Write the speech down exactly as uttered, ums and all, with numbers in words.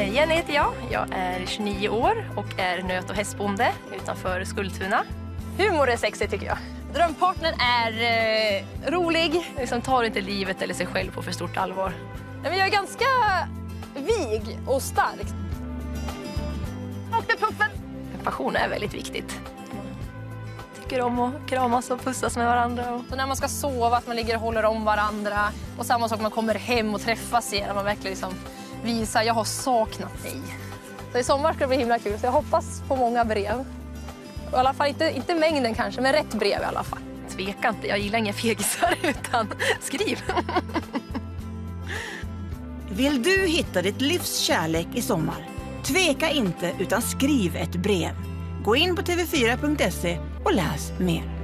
Jenny heter jag. Jag är tjugonio år och är nöt- och hästbonde utanför Skultuna. Humor är sexigt tycker jag. Drömpartnern är eh, rolig. Liksom tar inte livet eller sig själv på för stort allvar. Men jag är ganska vig och stark. Och det puffen. Passion är väldigt viktigt. Tycker om att kramas och pussas med varandra. Och... Så när man ska sova, att man ligger och håller om varandra. Och samma sak när man kommer hem och träffas igen. Man verkligen liksom visar, jag har saknat dig. Så i sommar ska det bli himla kul. Så jag hoppas på många brev. I alla fall inte, inte mängden kanske, men rätt brev i alla fall. Tveka inte, jag gillar inga fegisar utan skriv. Vill du hitta ditt livs kärlek i sommar? Tveka inte utan skriv ett brev. Gå in på t v fyra punkt se och läs mer.